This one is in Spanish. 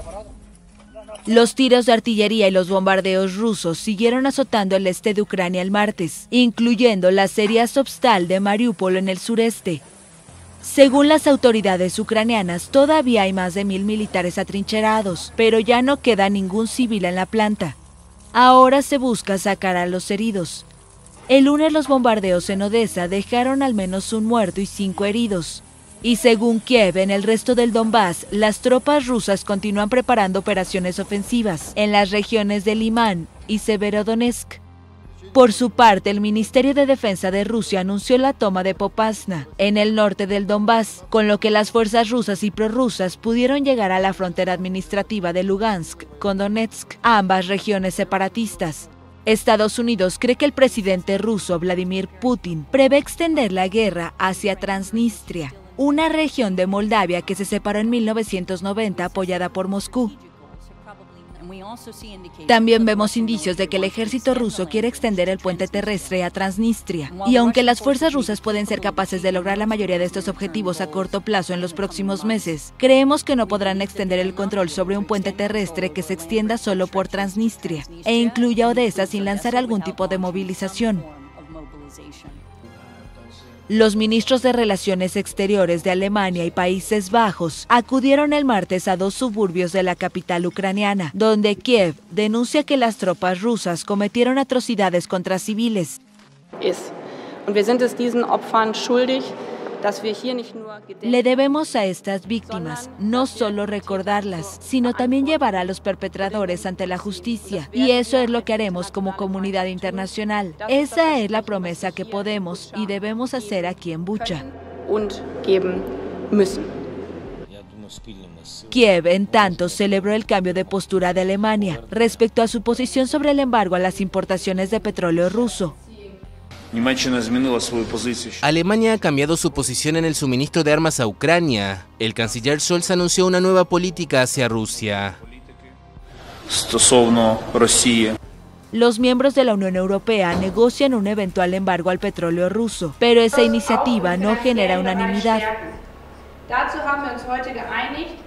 Los tiros de artillería y los bombardeos rusos siguieron azotando el este de Ucrania el martes, incluyendo la serie Azovstal de Mariupol en el sureste. Según las autoridades ucranianas, todavía hay más de 1000 militares atrincherados, pero ya no queda ningún civil en la planta. Ahora se busca sacar a los heridos. El lunes los bombardeos en Odessa dejaron al menos un muerto y 5 heridos. Y según Kiev, en el resto del Donbass, las tropas rusas continúan preparando operaciones ofensivas en las regiones de Limán y Severodonetsk. Por su parte, el Ministerio de Defensa de Rusia anunció la toma de Popasna, en el norte del Donbass, con lo que las fuerzas rusas y prorrusas pudieron llegar a la frontera administrativa de Lugansk con Donetsk, ambas regiones separatistas. Estados Unidos cree que el presidente ruso Vladimir Putin prevé extender la guerra hacia Transnistria, una región de Moldavia que se separó en 1990 apoyada por Moscú. También vemos indicios de que el ejército ruso quiere extender el puente terrestre a Transnistria. Y aunque las fuerzas rusas pueden ser capaces de lograr la mayoría de estos objetivos a corto plazo en los próximos meses, creemos que no podrán extender el control sobre un puente terrestre que se extienda solo por Transnistria e incluya Odessa sin lanzar algún tipo de movilización. Los ministros de Relaciones Exteriores de Alemania y Países Bajos acudieron el martes a 2 suburbios de la capital ucraniana, donde Kiev denuncia que las tropas rusas cometieron atrocidades contra civiles. Le debemos a estas víctimas no solo recordarlas, sino también llevar a los perpetradores ante la justicia. Y eso es lo que haremos como comunidad internacional. Esa es la promesa que podemos y debemos hacer aquí en Bucha. Kiev, en tanto, celebró el cambio de postura de Alemania respecto a su posición sobre el embargo a las importaciones de petróleo ruso. Alemania ha cambiado su posición en el suministro de armas a Ucrania. El canciller Scholz anunció una nueva política hacia Rusia. Los miembros de la Unión Europea negocian un eventual embargo al petróleo ruso, pero esa iniciativa no genera unanimidad.